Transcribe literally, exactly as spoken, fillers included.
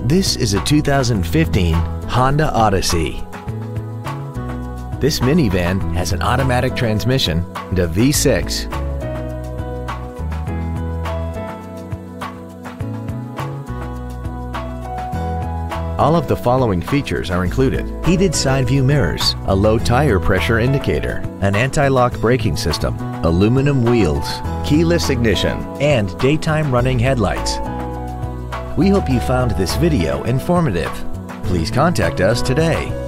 This is a two thousand fifteen Honda Odyssey. This minivan has an automatic transmission and a V six. All of the following features are included: heated side view mirrors, a low tire pressure indicator, an anti-lock braking system, aluminum wheels, keyless ignition, and daytime running headlights. We hope you found this video informative. Please contact us today.